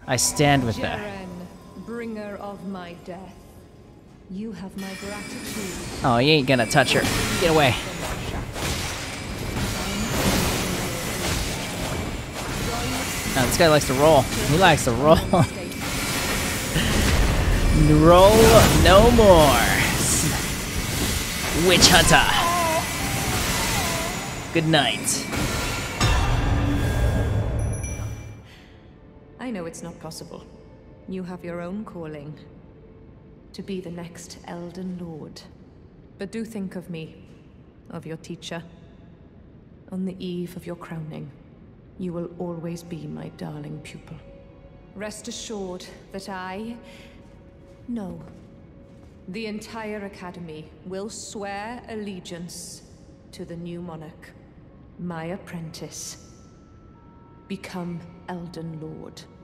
I stand with her. Jerren, bringer of my death. You have my gratitude. Oh, you ain't gonna touch her. Get away. Oh, this guy likes to roll. He likes to roll. Roll no more. Witch Hunter. Good night. I know it's not possible. You have your own calling. To be the next Elden Lord. But do think of me, of your teacher. On the eve of your crowning, you will always be my darling pupil. Rest assured that no, the entire Academy will swear allegiance to the new monarch, my apprentice. Become Elden Lord.